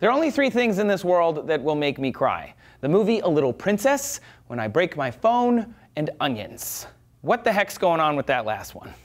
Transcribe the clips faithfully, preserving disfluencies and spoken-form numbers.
There are only three things in this world that will make me cry. The movie A Little Princess, When I Break My Phone, and onions. What the heck's going on with that last one?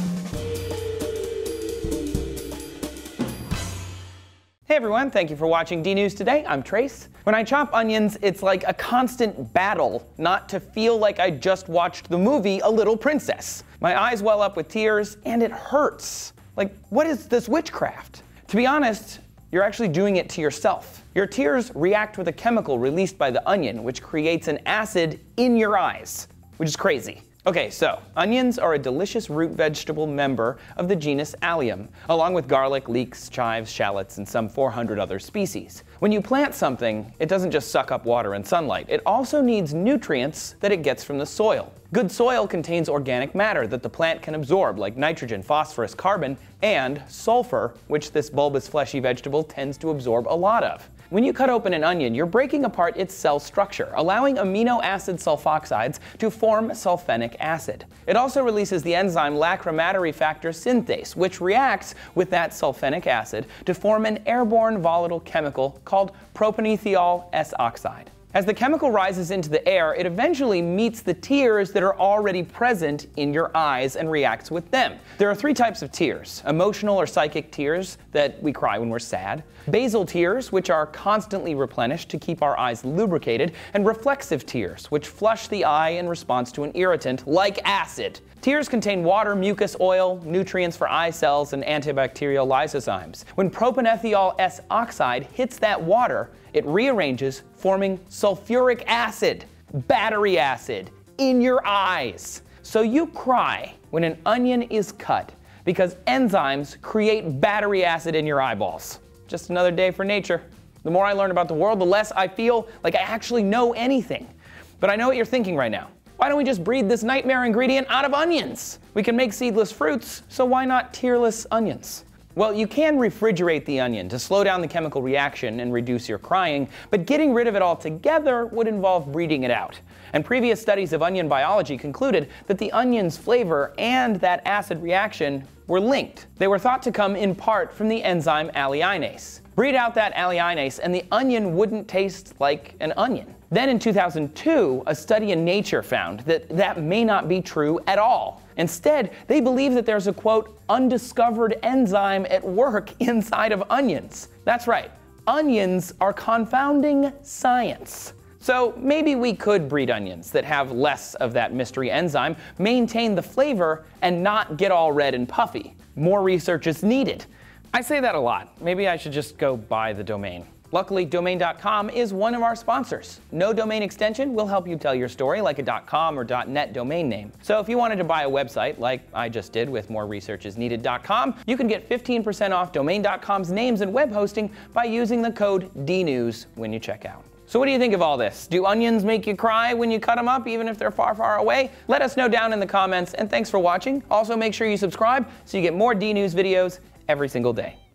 Hey everyone, thank you for watching DNews today. I'm Trace. When I chop onions, it's like a constant battle not to feel like I just watched the movie A Little Princess. My eyes well up with tears, and it hurts. Like, what is this witchcraft? To be honest, you're actually doing it to yourself. Your tears react with a chemical released by the onion, which creates an acid in your eyes, which is crazy. Okay, so onions are a delicious root vegetable member of the genus Allium, along with garlic, leeks, chives, shallots, and some four hundred other species. When you plant something, it doesn't just suck up water and sunlight. It also needs nutrients that it gets from the soil. Good soil contains organic matter that the plant can absorb, like nitrogen, phosphorus, carbon, and sulfur, which this bulbous fleshy vegetable tends to absorb a lot of. When you cut open an onion, you're breaking apart its cell structure, allowing amino acid sulfoxides to form sulfenic acid. It also releases the enzyme lachrymatory-factor synthase, which reacts with that sulfenic acid to form an airborne volatile chemical called propanethial-S-oxide. As the chemical rises into the air, it eventually meets the tears that are already present in your eyes and reacts with them. There are three types of tears: emotional or psychic tears that we cry when we're sad, basal tears, which are constantly replenished to keep our eyes lubricated, and reflexive tears, which flush the eye in response to an irritant like acid. Tears contain water, mucus, oil, nutrients for eye cells, and antibacterial lysozymes. When propanethial-S-oxide hits that water, it rearranges, forming sulfuric acid, battery acid, in your eyes. So you cry when an onion is cut because enzymes create battery acid in your eyeballs. Just another day for nature. The more I learn about the world, the less I feel like I actually know anything. But I know what you're thinking right now. Why don't we just breed this nightmare ingredient out of onions? We can make seedless fruits, so why not tearless onions? Well, you can refrigerate the onion to slow down the chemical reaction and reduce your crying, but getting rid of it altogether would involve breeding it out. And previous studies of onion biology concluded that the onion's flavor and that acid reaction were linked. They were thought to come in part from the enzyme allinase. Breed out that allinase and the onion wouldn't taste like an onion. Then in two thousand two, a study in Nature found that that may not be true at all. Instead, they believe that there's a, quote, undiscovered enzyme at work inside of onions. That's right, onions are confounding science. So maybe we could breed onions that have less of that mystery enzyme, maintain the flavor, and not get all red and puffy. More research is needed. I say that a lot. Maybe I should just go buy the domain. Luckily, domain dot com is one of our sponsors. No domain extension will help you tell your story like a .com or .net domain name. So if you wanted to buy a website, like I just did with more research is needed dot com, you can get fifteen percent off domain dot com's names and web hosting by using the code DNews when you check out. So what do you think of all this? Do onions make you cry when you cut them up, even if they're far, far away? Let us know down in the comments, and thanks for watching. Also, make sure you subscribe so you get more DNews videos every single day.